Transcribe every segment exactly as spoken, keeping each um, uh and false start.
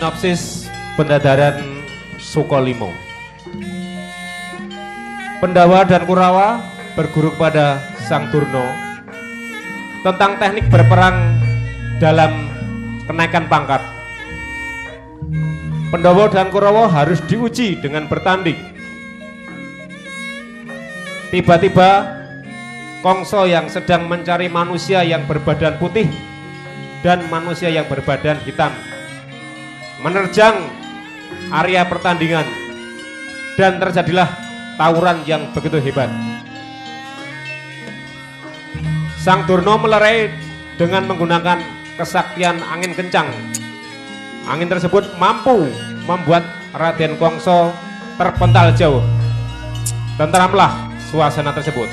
sinopsis pendadaran Sukolimo. Pendawa dan Kurawa berguru kepada Sang Durna tentang teknik berperang dalam kenaikan pangkat. Pendawa dan Kurawa harus diuji dengan bertanding. Tiba-tiba Kongso yang sedang mencari manusia yang berbadan putih dan manusia yang berbadan hitam menerjang area pertandingan dan terjadilah tawuran yang begitu hebat. Sang Durna melerai dengan menggunakan kesaktian angin kencang. Angin tersebut mampu membuat Raden Kongso terpental jauh. Tenteramlah suasana tersebut.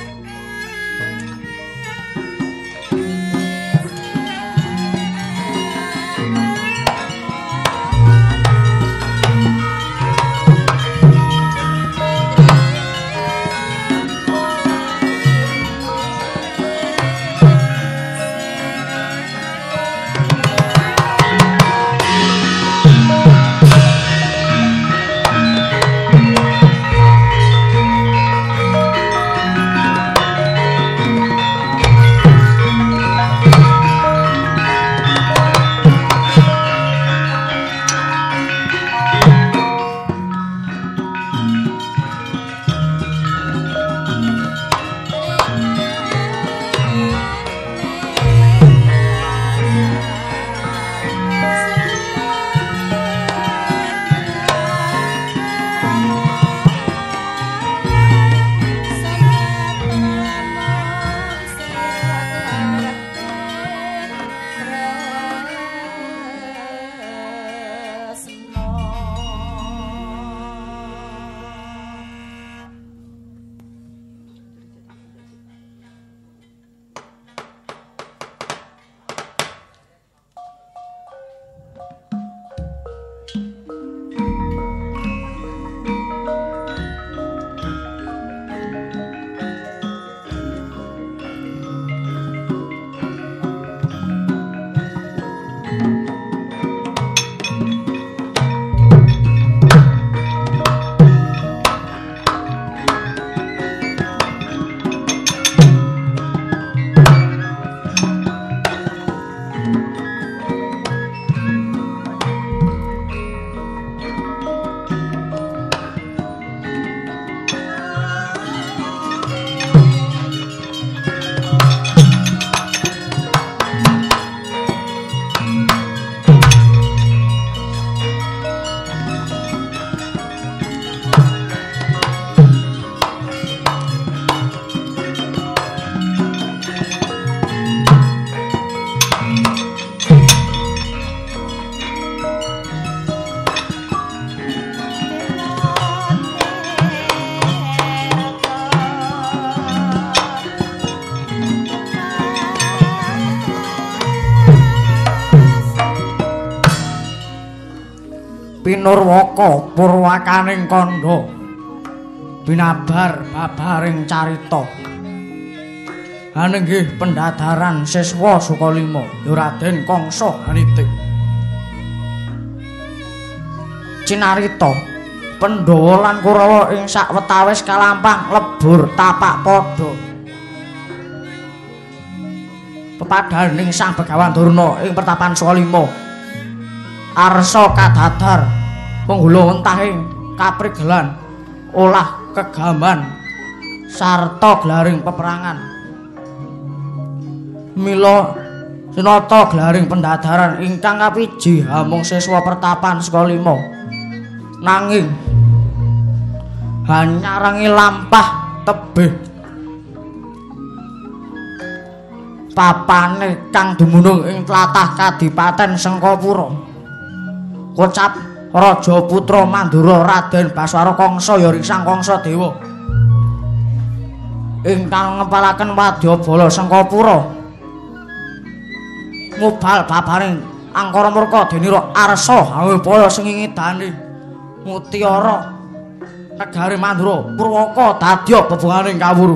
Pinurwaka purwakaning kandha binabar babaring carita aninggih pendadaran siswa Sukolimo Raden Kongso Hanitik. Cinarita Pandhawa lan Kurawa ing sawetawis kalampang lebur tapak padha pepadaning Sang Begawan Durna ing pertapan Sukolimo arsa kadadar penggula wentahing kaprigelan olah kegaman sarta glaring peperangan mila sinata glaring pendadaran ingkang kapiji hamung siswa pertapan Sukolimo nanging hanyarangi lampah tebih papane kang dumunung ing tlatah Kadipaten Sengkapura kocap Raja Putra Mandura Raden Baswara Kongso ya Sang Kongso Dewa ingkang ngempalaken wadyabala Sengkapura ngubal babaring angkara murka denira arsa hawepaya sengingidani mutiara negari Mandura Purwaka dadya bebunganing kawuru.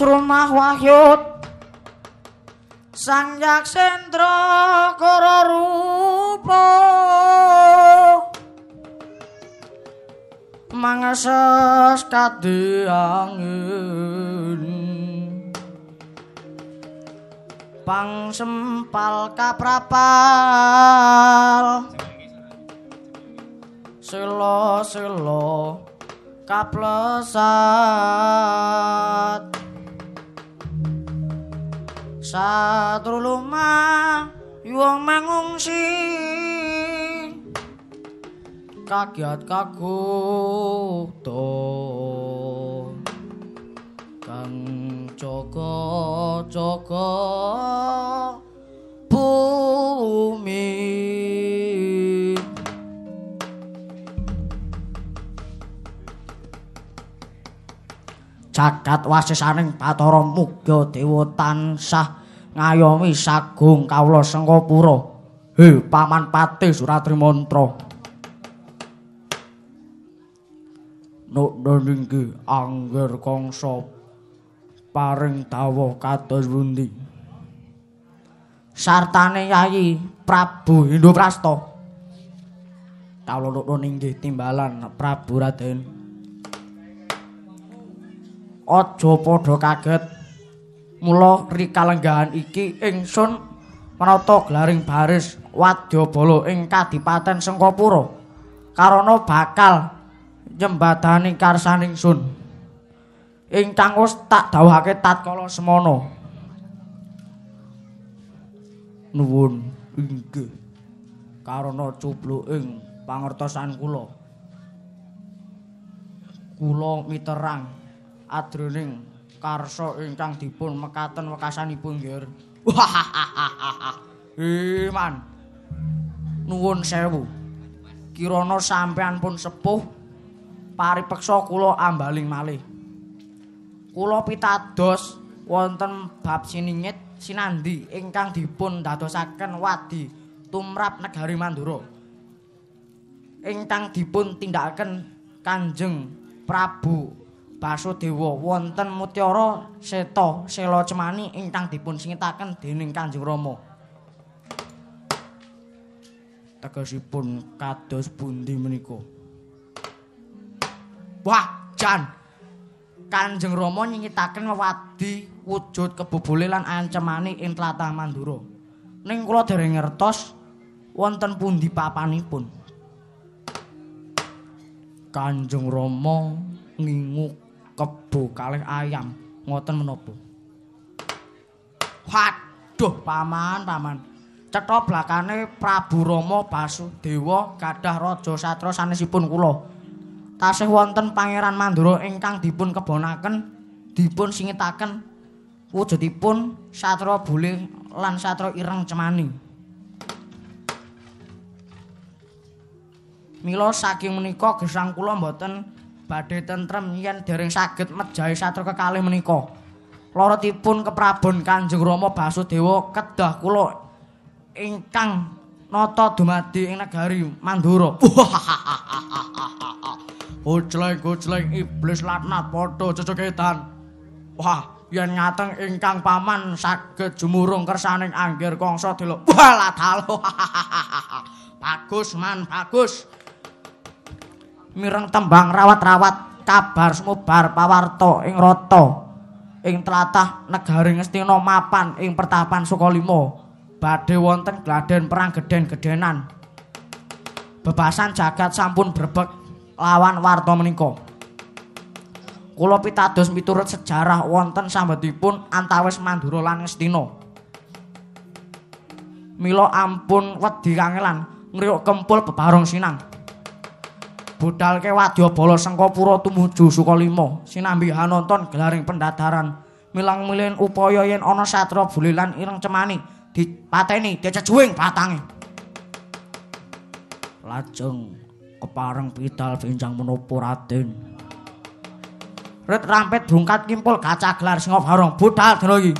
Srumah Wahyud Sang Yaksendra Kara rupa mangeses kadhe angin pang sempal kaprapal selo-selo kaplesat satruluma wong mangungsi kagiat kaguta kang jaga-jaga bumi jagat wasisaning Bathara muga dewa tansah ngayomi sagung kawula Sengkapura. He Paman Patih Suratri Mantra. Nukna ninggi angger kangsa paring dawuh kados pundi? Sartane Yayi Prabu Indraprasta. Kawula nukna ninggi timbalan Prabu Raden. Aja padha kaget. Mula rikalenggahan iki ingsun menata glaring baris wadyabala ing Kadipaten Sengkapura karana bakal nyembadani karsaning sun ingkang wis tak dawuhake tatkala semana. Nuwun inggih karana cupluking pangertosan kula. Kula miterang adroning karsa ingkang dipun mekaten wekasanipun nggih. Eh man. Nuwun sewu. Kirana sampean pun sepuh paripeksa kula ambaling malih. Kula pitados wonten bab siningit sinandi ingkang dipun dadosaken wadi tumrap negari Mandura. Ingkang dipun tindakaken Kanjeng Prabu Basudewa wonten Mutiara Seta Sela Cemani ingkang dipun singitaken dening Kanjeng Rama. Tegesipun kados pundi menika? Wah, jan. Kanjeng Rama nyingitaken wadi wujud kebobole lan ancemane ing tlatah Mandura. Ning kula dereng ngertos wonten pundi papanipun. Kanjeng Rama ngingu kebo kalih ayam ngoten menapa? Waduh paman paman cetha blakane Prabu Rama Basudewa gadah raja satra sanesipun kula tasih wonten Pangeran Mandura ingkang dipun kebonaken dipun singitaken wujudipun satra bule lan satra ireng cemani. Mila saking menika gesang kula mboten badhe tentrem yen dereng saged mejahi satra kekalih menika. Laratipun keprabon Kanjeng Rama Basudewa kedah kula ingkang nata dumadi ing negari Mandura. Gocleng-gocleng iblis laknat padha cecoketan. Wah, yen ngateng ingkang paman saged jumurung kersaning angger kangsa delok. Walah dalu. Bagus man, bagus. Mireng tembang rawat-rawat kabar sumebar pawarta ing rata ing tlatah negari Ngastina mapan ing pertapan Sukalima badhe wonten gladen perang gedhen-gedhenan. Bebasan jagat sampun brebeg lawan warta menika. Kula pitados miturut sejarah wonten sambetipun antawis Mandura lan Ngastina. Mila ampun wedi kangelan ngriuk kempul bebarong sinang. Budalke wadyabala Sengkapura tumuju Sukalima sinambi hanonton gelaring pendadaran milang-milih upaya yen ana satra bule lan ireng cemani dipateni dicejuing batange. Lajeng kepareng pidal benjang menapa Raden. Ret rampet brungkat kimpul gacah gelar singa barong budal dina iki.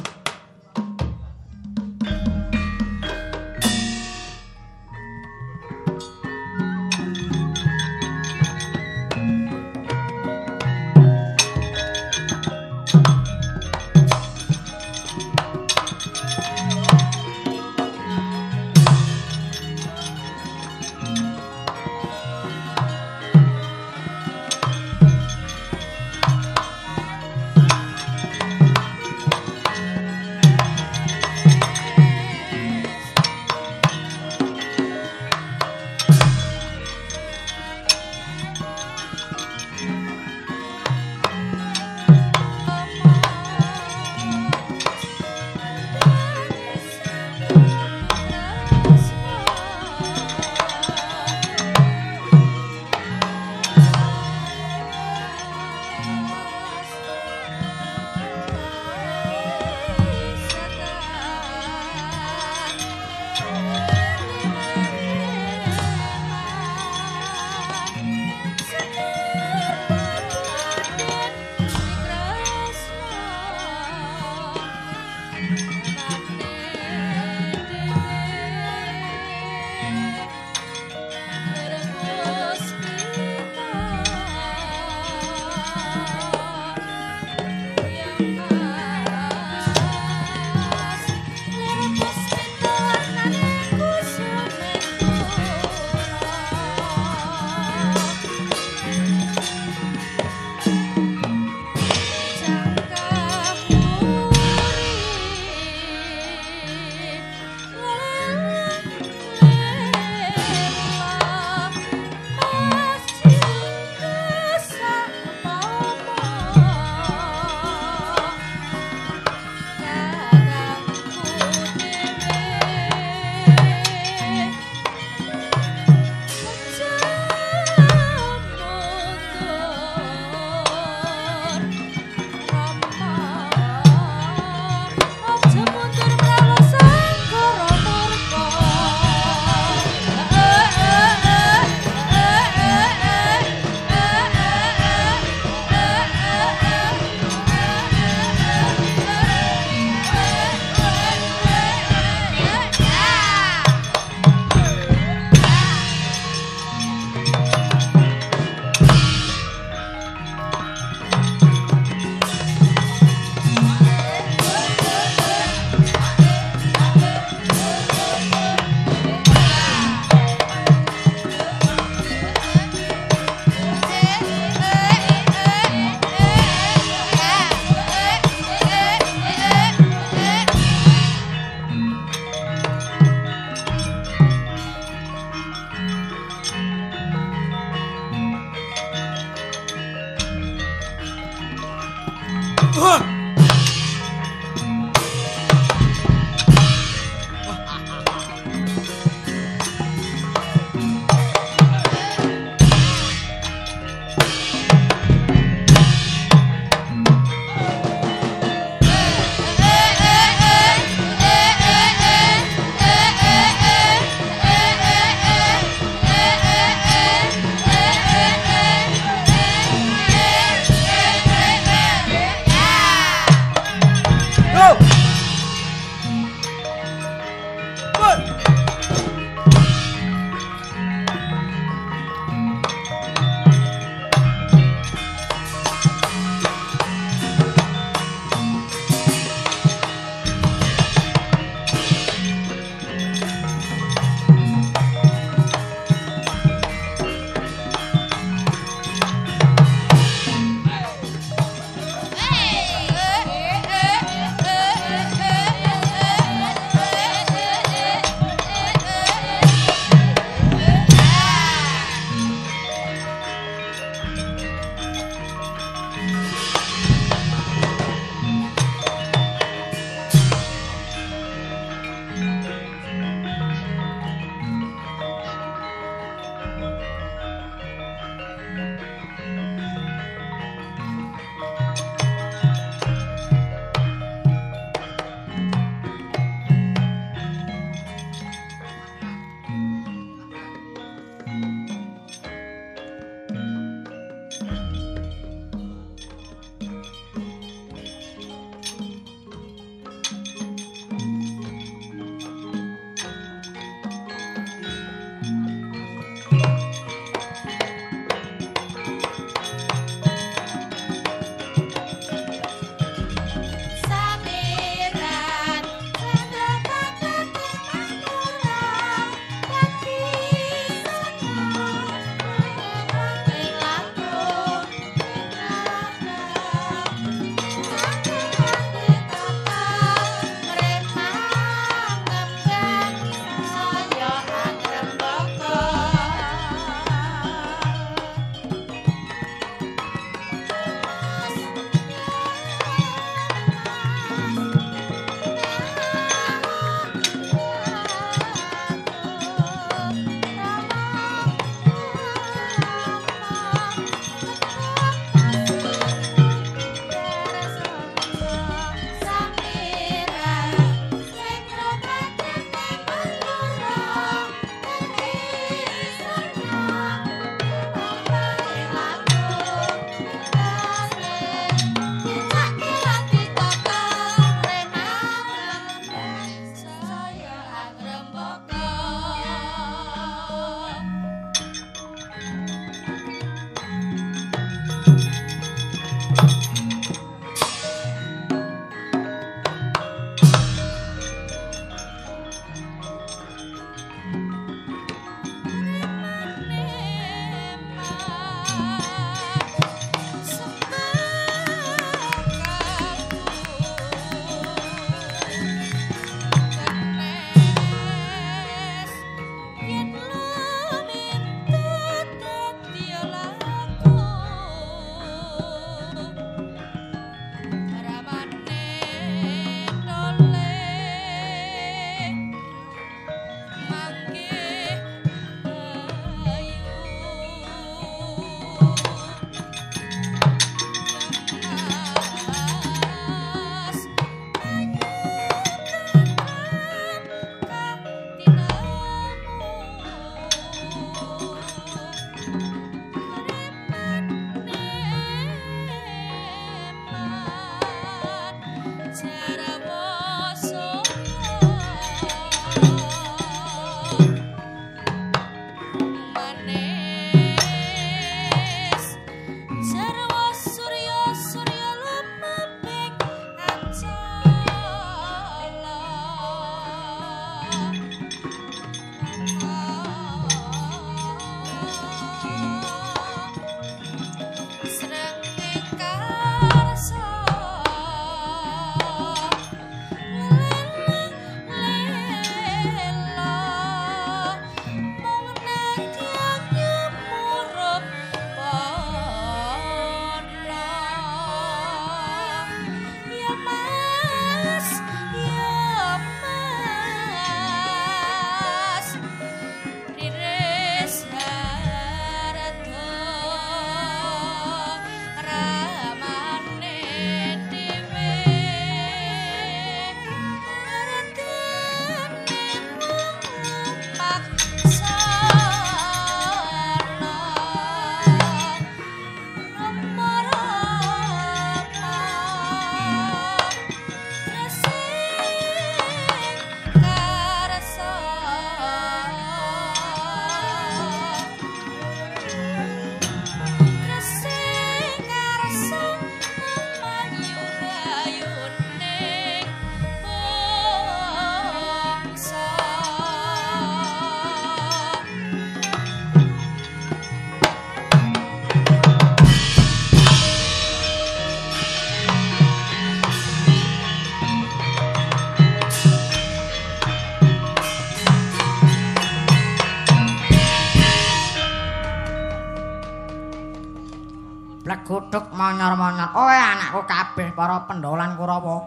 Bleguduk monyor-monyor. Oe anakku kabeh para pendolan Kurawa.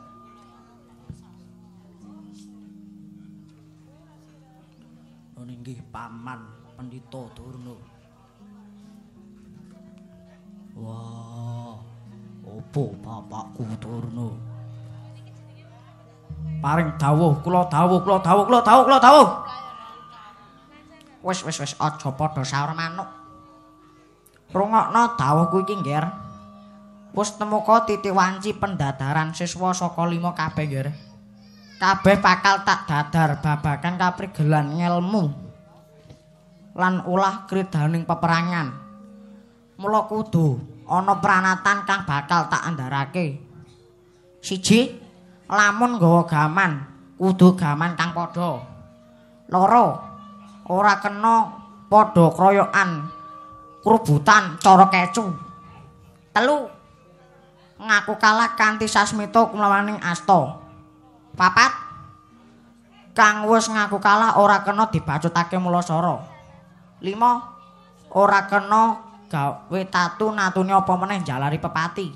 Inggih paman Pendhita Durna. Wah, opo bapakku Durna? Paring dawuh, kula dawuh, kula dawuh, kula dawuh, kula dawuh. Wis wis wis aja padha saur manuk. Rungokno dawuhku iki, Nggir. Wis temuka titik wanci pendadaran siswa saka lima kabeh, Nggir. Kabeh bakal tak dadar babagan kaprigelan ngelmu lan ulah kridaning peperangan. Mula kudu ana pranatan kang bakal tak andharake. Siji, lamun nggawa gaman, kudu gaman kang padha. Loro, ora kena padha kroyokan krubutan cara kecu. Telu, ngaku kalah kanthi sasmita kumlawaning asta. Papat, kang wis ngaku kalah ora kena dibacutake mulasara. Lima, ora kena gawe tatu natune apa meneh jalari pepati.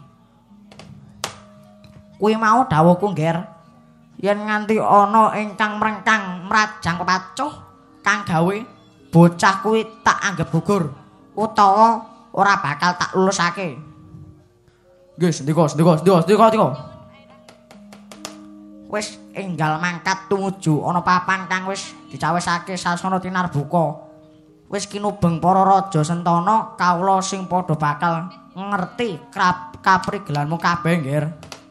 Kuwi mau dawuhku, Nggir. Yen nganti ana ingkang mrengkang mrajang pepacuh kang gawe bocah kuwi tak anggap gugur utawa ora bakal tak lulusake. Nggih, sendika, sendika, sendika, sendika, sendika. Wis enggal mangkat tumuju ana papan kang wis dicawisake sasana tinarbuka. Wis kinubeng para raja sentana kawula sing padha bakal ngerti kaprigelanmu kabeh, Nggir.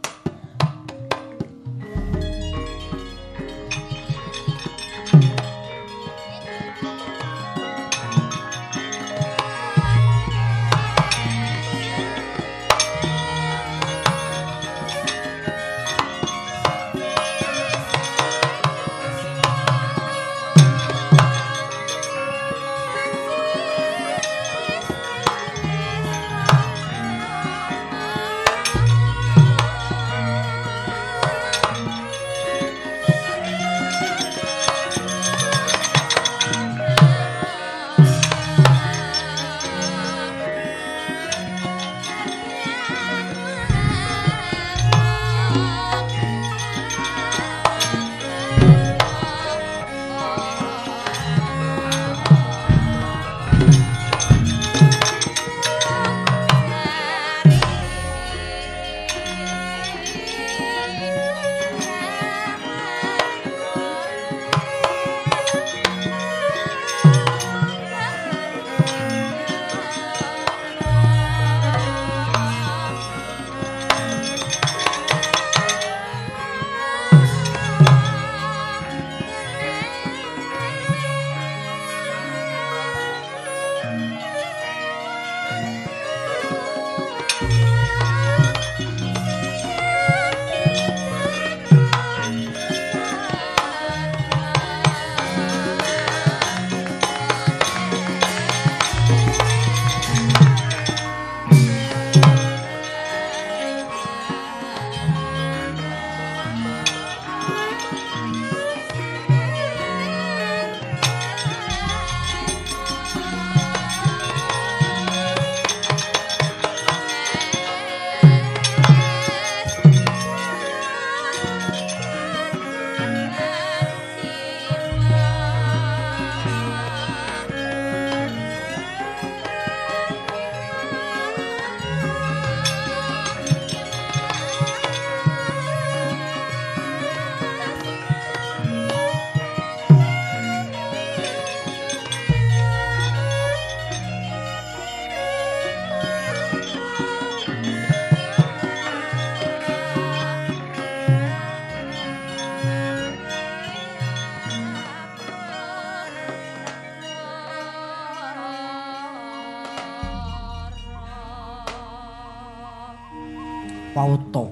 Pauta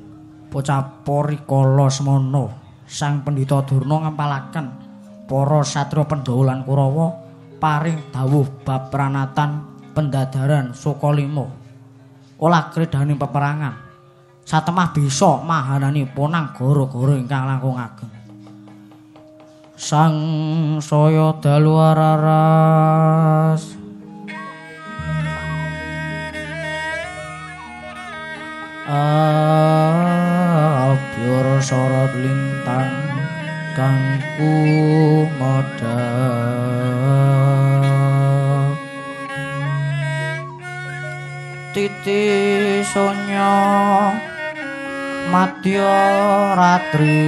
bocah Parikala semana Sang Pendhita Durna ngempalaken para satriya Pandhawalan Kurawa paring dawuh bab pranatan pendadaran Sukalima olah kredaning peperangan satemah bisa mahanani ponang gara-gara ingkang langkung ageng. Sang saya dalu araras Siti Sonya Madya Ratri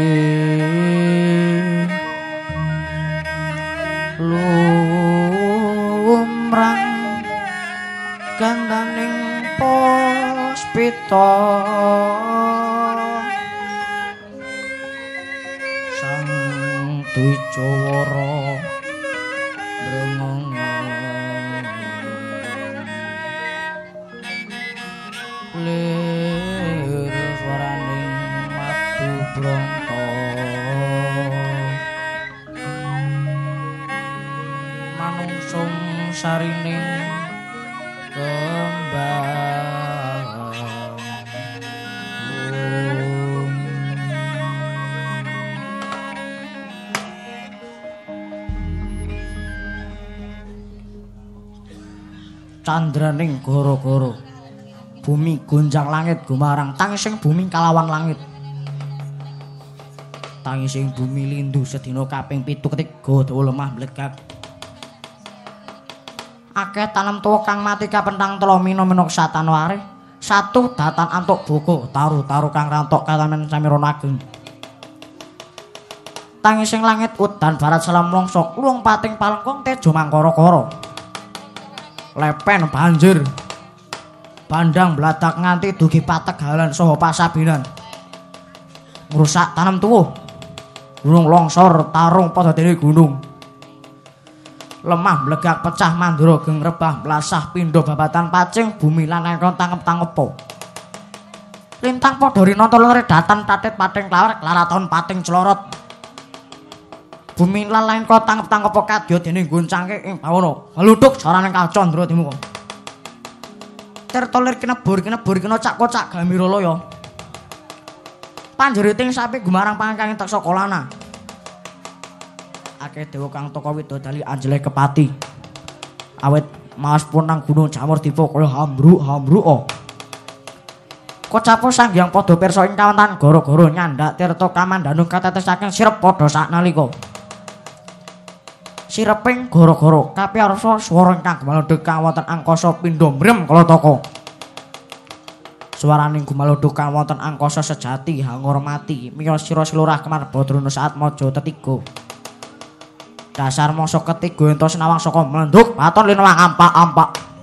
lumrang gandaning puspita sang Dwijawara brengeng lir swaraning madu bronto manungsung sarining kembang candraning goro-goro bumi gonjang langit gumarang tangising bumi kalawan langit tangising bumi lindu sedina kaping pitu ketiga dawa lemah blegak akeh tanam tuwa kang mati kapentang tela mina-mina satanware satu datan antuk boko taru-taru kang rantok katamen samiron ageng tangising langit udan barat selam mlongso luwung pating palengkong tejo mangkara-kara lepen banjir bandang bladak nganti dugi pategalan saha pasabinan ngrusak tanam tuwuh gunung longsor tarung padha dene gunung lemah blegak pecah mandura geng rebah blasah pindho babatan pacing bumi lan engkon tangep-tangepo lintang padha rina telure datan tatit pating klawar klaraton pating clorot bumi lan lain kok tangep-tangepo kadya dene goncangke ing bawana haluduk saraning kacandra dimuka tertolir kinebur kinebur kena cak kocak gamiralaya panjeriting sapi gumarang pangkang entek saka lana akeh dewa kang teka widodali anjele kepati awit maos pun nang gunung jamur dipo kaya hambruk-hambruk oh kocapo sanghyang padha pirsa ing kawentan gara-gara nyandak tirta kamandhanung katetesaken sirep padha saknalika sireping gara-gara kapiyarsa swara ingkang gumalodhog kang wonten angkasa pindha mrem kalataka swaraning gumalodhog kang wonten angkasa sejati hangormati miyos sira slurah Kamarbadruna saat maja tetiga dasar mangsa ketiga ento senawang saka mlenduk baton linawang ampak-ampak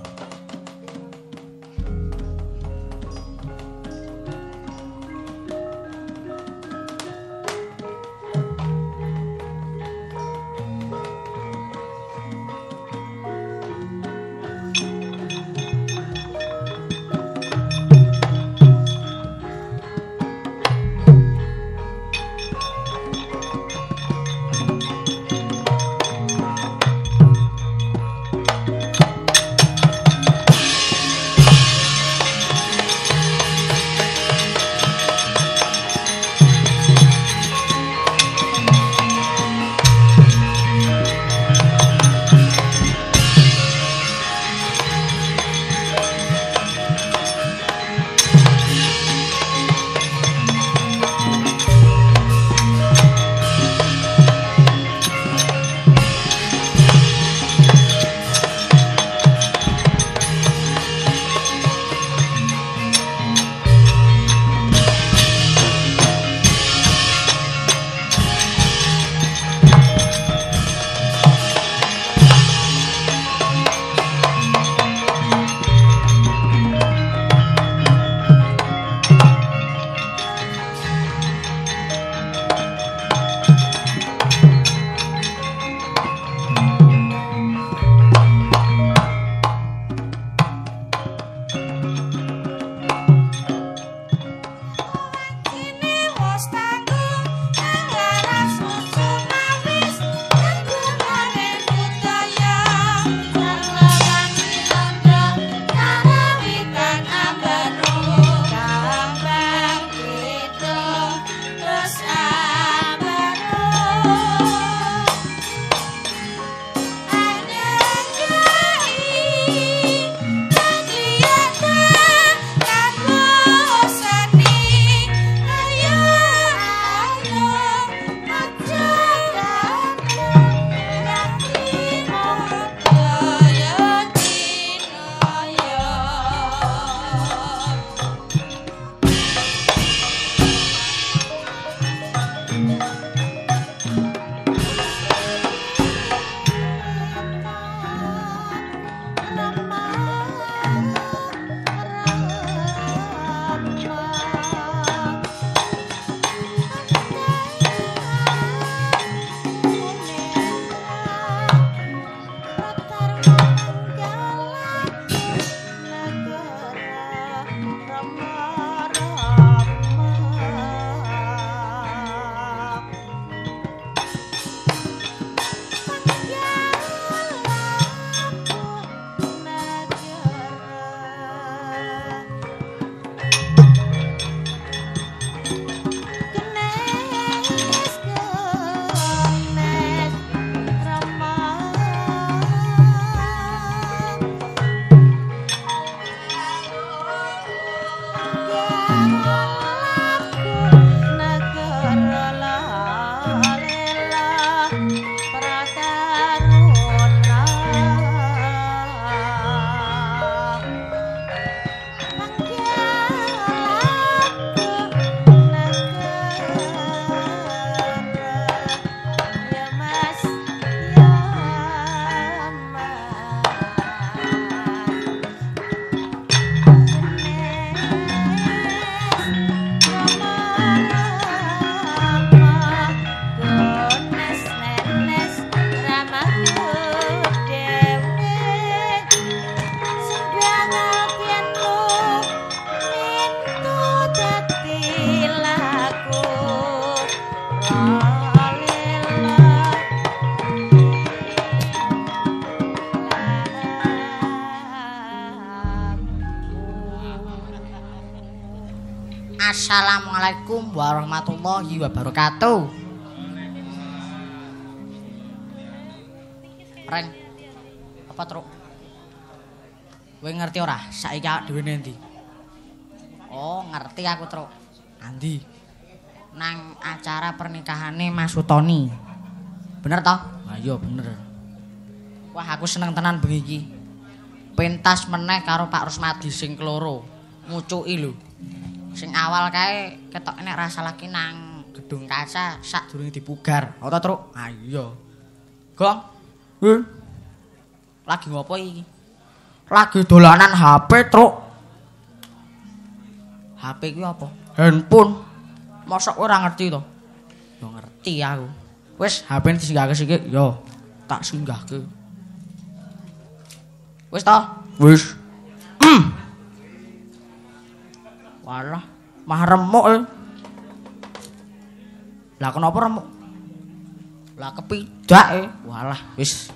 Assalamualaikum warahmatullahi wabarakatuh. Reng. Apa, Truk? Kowe ngerti ora? Saiki awak dhewe endi? Oh, ngerti aku, Truk. Andi? Nang acara pernikahane Mas Utoni. Bener toh? Lah iya bener. Wah, aku seneng tenan bengi iki. Pentas meneh karo Pak Rusmadi sing keloro. Ngucuki lho. Sing awal kae ketok nek rasa lagi nang gedung kaca sadurunge dipugar. Ora to, Truk? Ah iya. Gong. Heh. Lagi ngopo iki? Lagi dolanan H P, Truk. H P kuwi apa? Handphone. Mosok ora ngerti to? Yo ngerti aku. Wis H P disinggahke sik, yo tak singgahke. Wis to? Wis. Mm. Walah, mah remuk e. Lah kenapa remuk? Lah kepidak e. Walah, wis.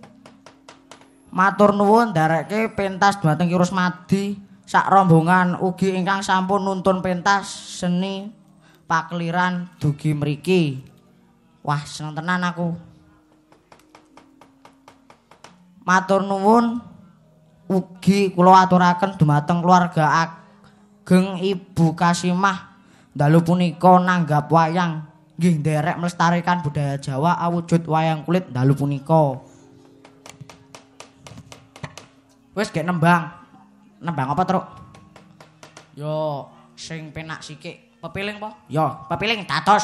Matur nuwun ndareke pentas dhumateng Ki Rusmadi sak rombongan ugi ingkang sampun nuntun pentas seni pakeliran dugi mriki. Wah, seneng tenan aku. Matur nuwun ugi kula aturaken dhumateng keluarga ageng Ibu Kasimah dalu punika nanggap wayang nggih nderek melestarikan budaya Jawa awujud wayang kulit dalu punika. Wis gek nembang. Nembang apa, Truk? Yo sing penak sikik. Pepiling po? Yo, pepiling dados.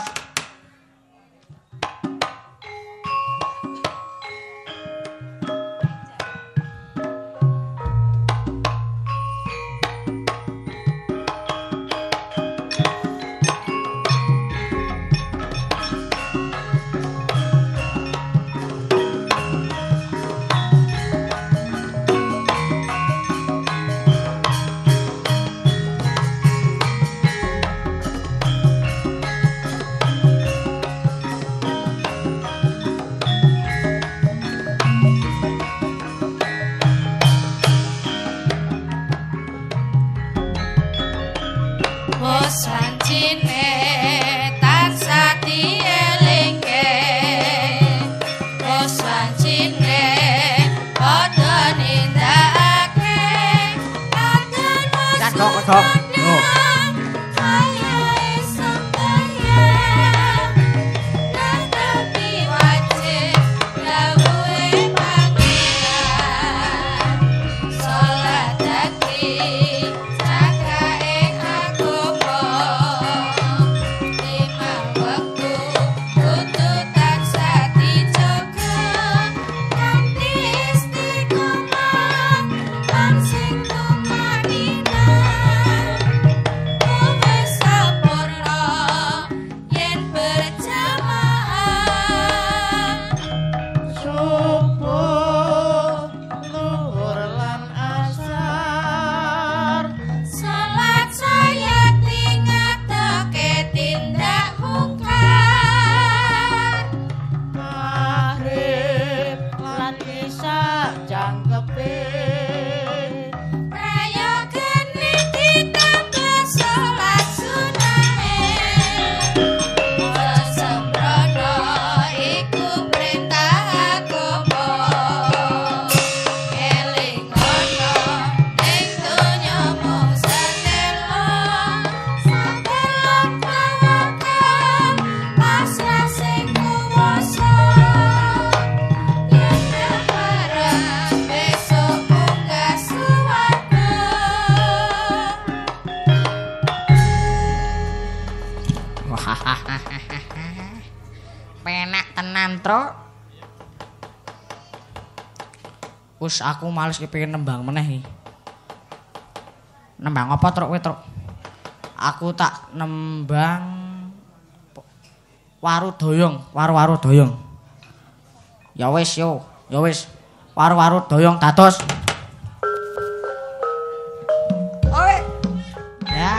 Penak tenan, Truk. Wis aku males kepengin nembang meneh. Nembang apa, Truk, kowe, Truk? Aku tak nembang waru doyong, waru-waru doyong. Ya wis yo, ya wis. Waru-waru doyong dados. Oke. Ya.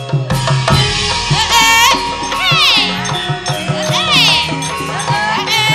Eh, eh. Eh, eh.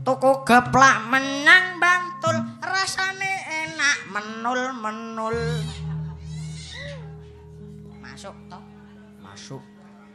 tuku geplak menang Bantul rasane enak menul-menul. Masuk to? Masuk.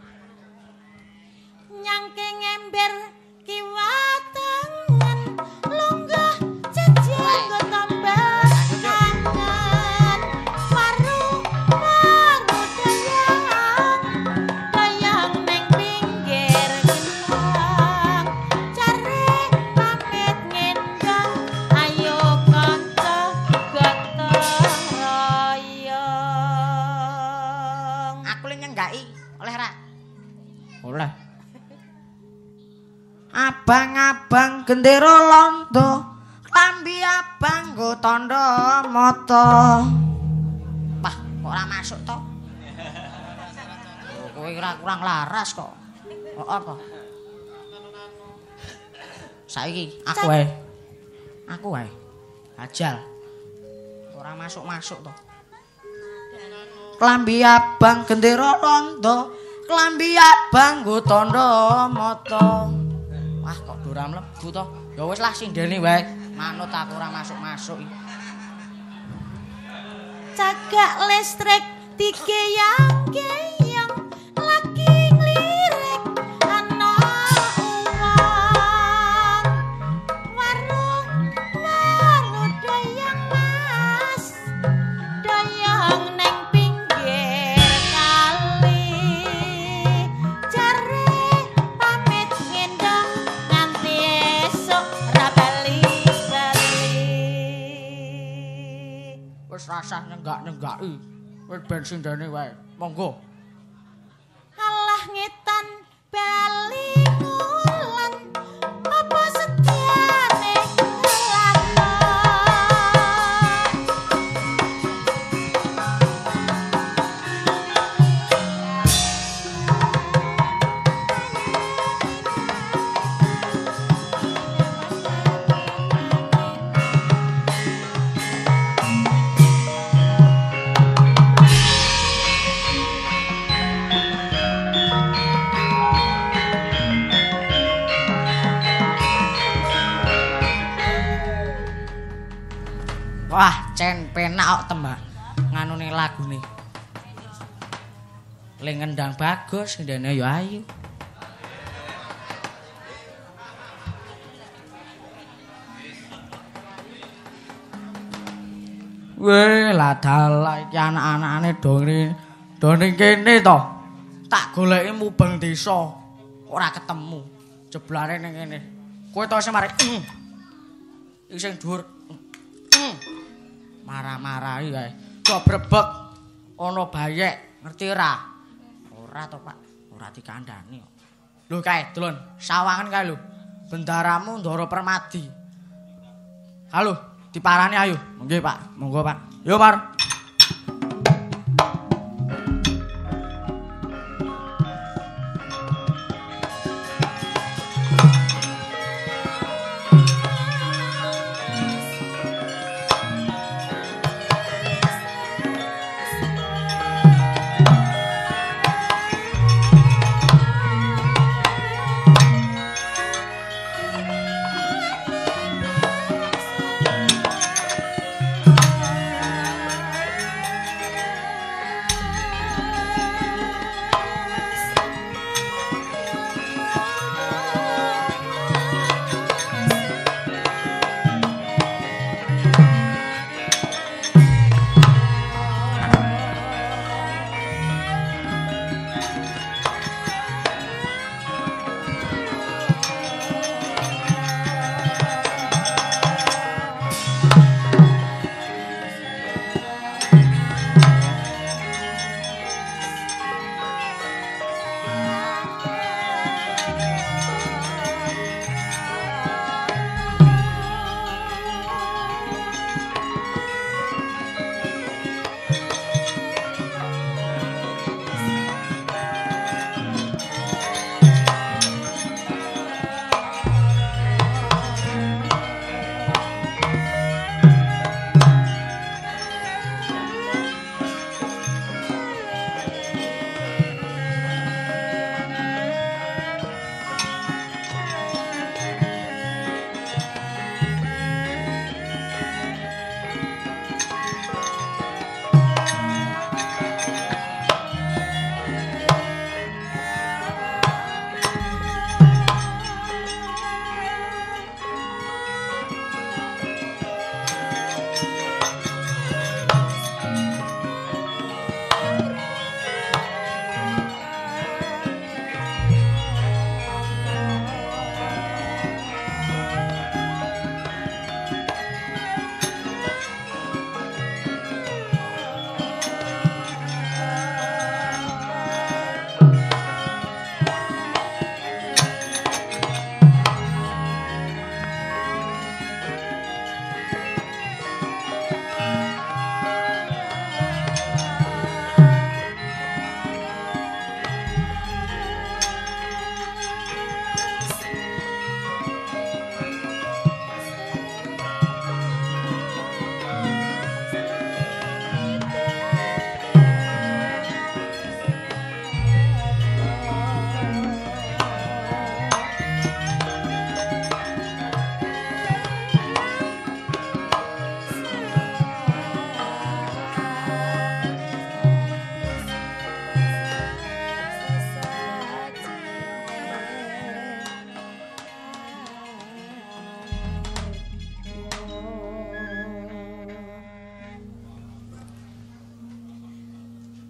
Nyangke ngember kiwatangan longgah jejak go tambah kangen warung baru dayang dayang neng pinggir gendang cari pamit ngendang ayo kanca gotong royong. Aku le nyenggaki oleh ra? Oleh. Abang-abang gendera londo klambi abang nggo tandha mata. Wah, kok ora masuk to? Oh, kowe ora kurang laras kok. Kok apa? Saiki aku wae. Aku wae. Ajal. Ora masuk-masuk to. Klambi abang gendera londo klambi abang nggo tandha mata. Wah kok dora mlebu to. Ya wis lah sindene wae. Manut aku ora masuk-masuk iki. Cagak listrik dikeyang-keyang lagi nglirik ana uang warung walu dayang mas dayang neng pinggir kali jare pamit ngendang nganti esuk ra bali-bali. Wis rasah nenggak-nenggaki. Wis bensin dene wae. Monggo. Alah ngetan bali ngulan apa setiane lakon. Wah, cen penak kok tembak nganune lagune. Le ngendang bagus, ndene ya ayu. Weh, lah dalah iki anak-anakane done done kene to. Tak goleki mubeng desa. Ora ketemu. Jeblare ning kene. Kowe to sing mari. Iki sing dhuwur. Marah-marahi kae. Kok brebek ana bayek, ngerti ora? Ora to, Pak. Ora dikandhani kok. Lho kae, Dulun, sawangan kae lho. Bendaramu Ndara Permadi. Halo, diparani ayo. Nggih, Pak. Monggo, Pak. Yo, Par.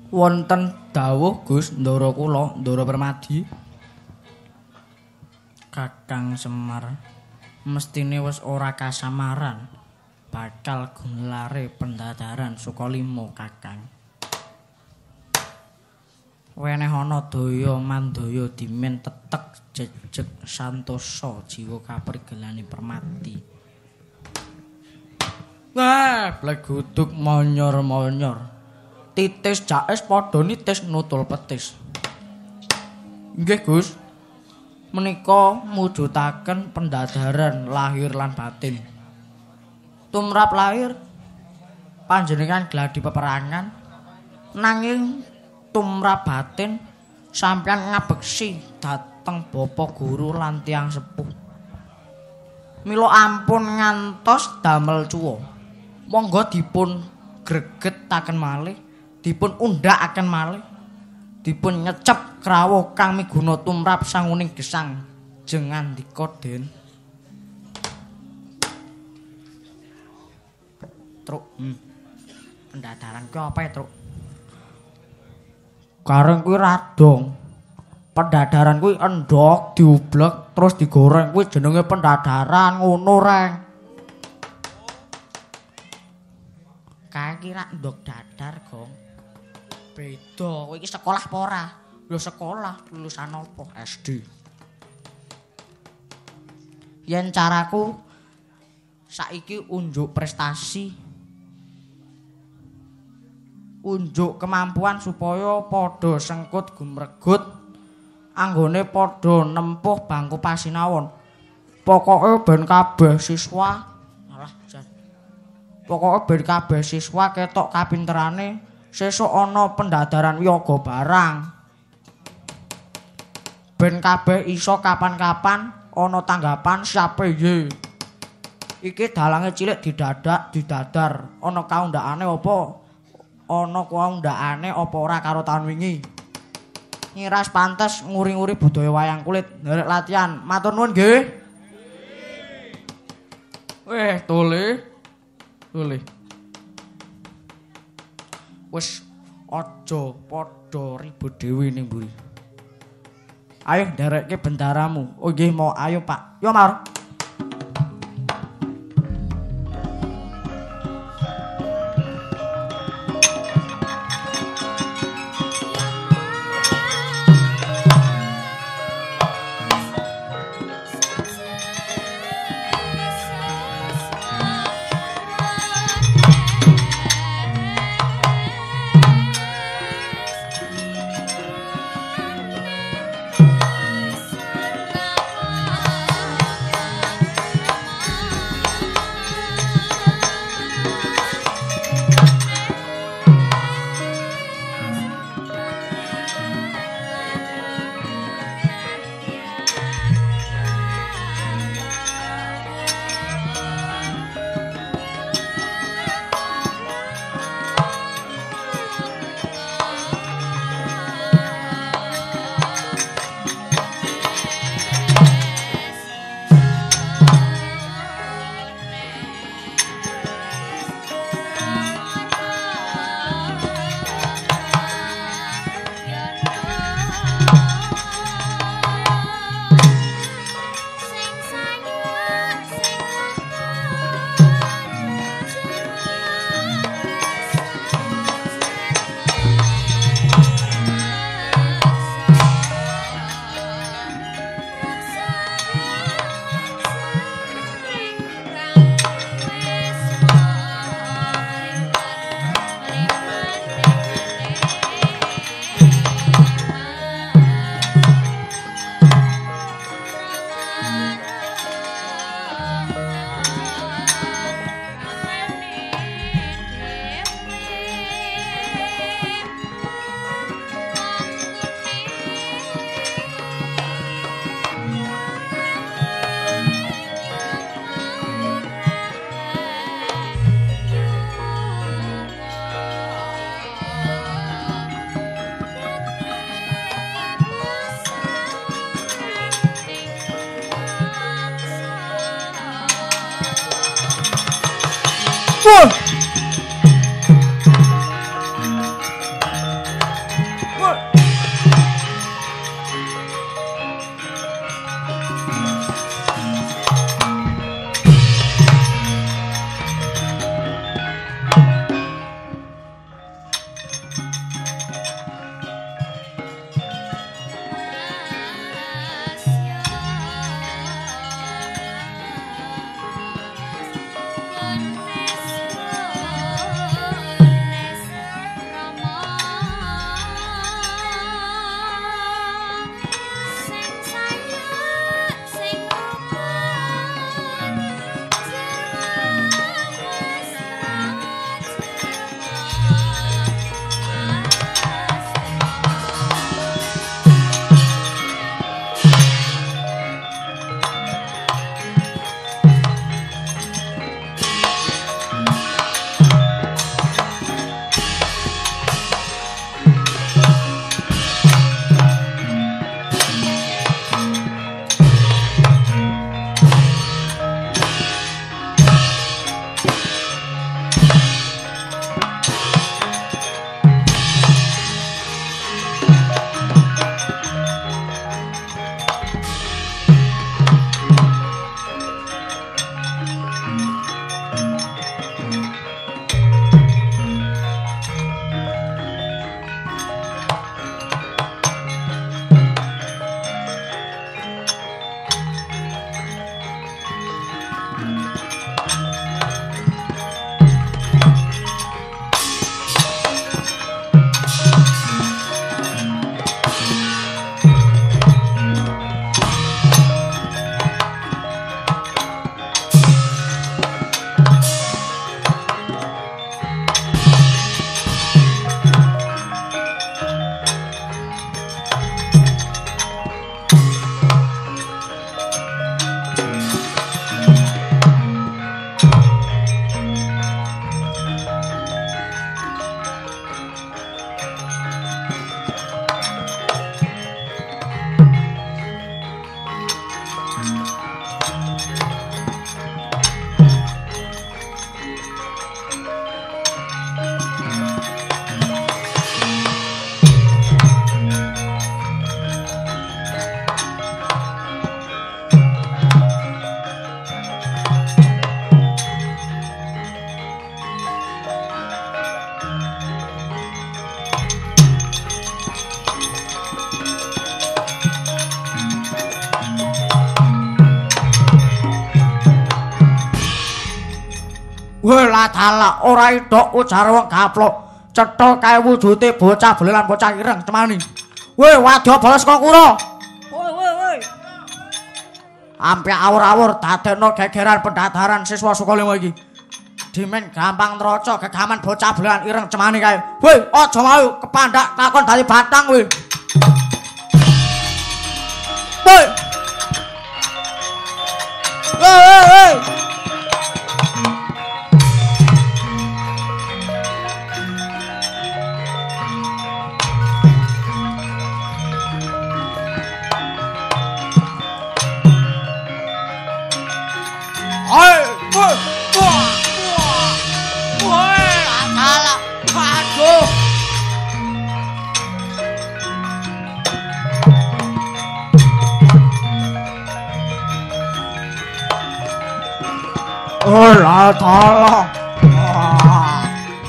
Wonten dawuh Gus Ndara kula, Ndara Permadi. Kakang Semar mestine wis ora kasamaran bakal gunlare pendadaran Sukalima Kakang. Weneh ana daya mandaya dimen tetek jejeg santosa jiwa kaprigelane Permati. Wah, bleguduk monyor-monyor. Titis jaes padha nitis nutul petis. Nggih, Gus. Menika mujudaken pendadaran lahir lan batin. Tumrap lahir panjenengan gladi peperangan nanging tumrap batin sampeyan ngabeksi dhateng bapa guru lan tiyang sepuh. Mila ampun ngantos damel cuwa. Monggo dipun gregetaken malih, dipun undhakaken malih, dipun nyecep krawuh kang miguna tumrap sanguning gesang jengandika Den. Truk, hmm. Pendadaran kuwi apa ya, Truk? Gareng kuwi radong. Pendadaran kuwi endhog diublek terus digoreng kuwi jenenge pendadaran ngono, Reng. Kae ki rak endhog dadar, Gong. Beda, kowe iki sekolah apa ora? Lho sekolah, lulusan apa? S D. Yen caraku saiki unjuk prestasi, unjuk kemampuan supaya padha sengkut gumregut anggone padha nempuh bangku pasinawon. Pokoke ben kabeh siswa, alah jan. Pokoke ben kabeh siswa ketok kapinterane, sesuk ana pendadaran wiyaga barang. Ben kabeh iso kapan-kapan ana tanggapan siape ye. Iki dalange cilik didadak didadar, ana kaundhakane apa? Ana kaundhakane apa ora karo taun wingi. Ngiras pantes nguri-nguri budaya wayang kulit, nderek latihan. Matur nuwun nggih. Weh, tole. Tole. Wis aja padha ribut dhewe ning mburi. Ayo nderekke bendaramu. Oh nggih, mau ayo Pak. Yo Mar. Weh lah dalah ora idok ujar wong gaplok. Cetha kae wujude bocah belelan bocah ireng cemani. Weh wadya bolos kok kura. Woi woi woi. Ampe awur-awur dadekno gegeran pendadaran siswa sekolah iki. Dimen gampang nroco gegaman bocah belelan ireng cemani kae. Weh aja mau kepandak takon dadi batang weh. Woi. Woi woi woi. Hai, woi, wah, wah, woi, salah, aduh. Oh, lah, salah. Wah.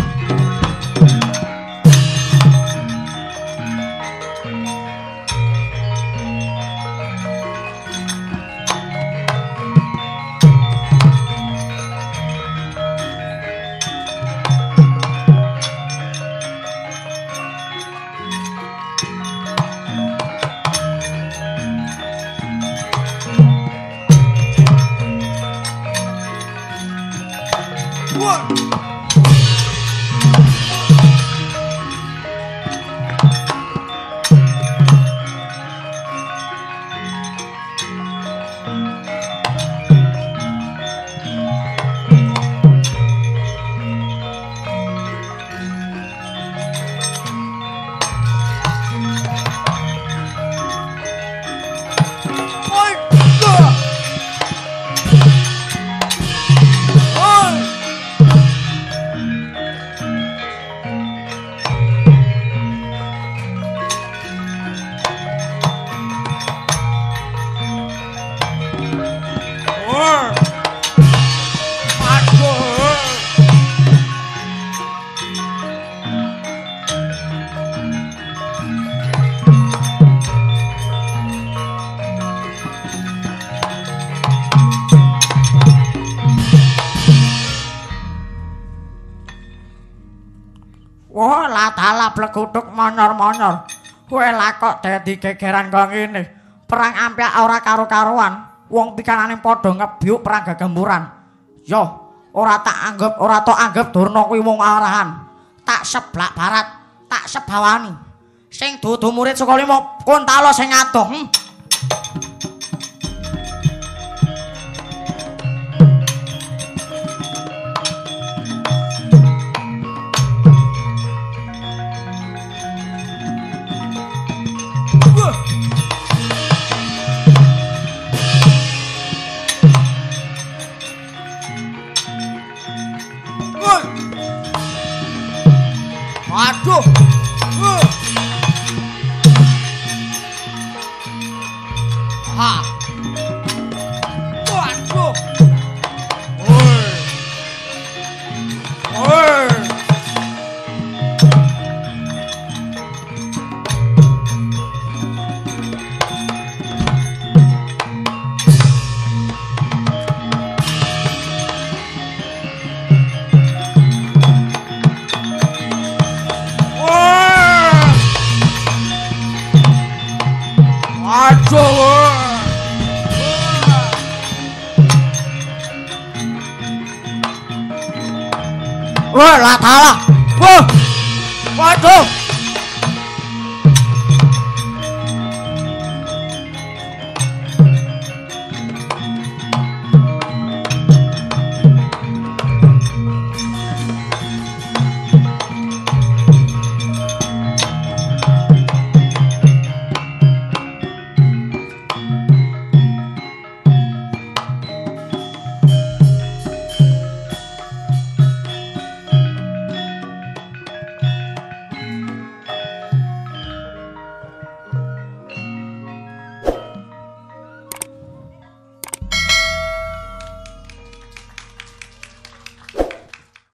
Wah, lah dalah blekutuk monyor-monyor. Kowe lah kok dadi gegeran kok ngene. Perang ampiak ora karo-karuan. Wong pikanane padha ngebyuk perang gegemburan. Yo, ora tak anggap, ora tok anggap Durna kuwi wong arahan. Tak seblak barat, tak sebawani. Sing dudu murid saka lima Kuntala sing adoh. Hmm. Aduh. Uh. Ha. Waduh. Oi. Oi. Aduh. Wah, lah dalah. Wah. Waduh.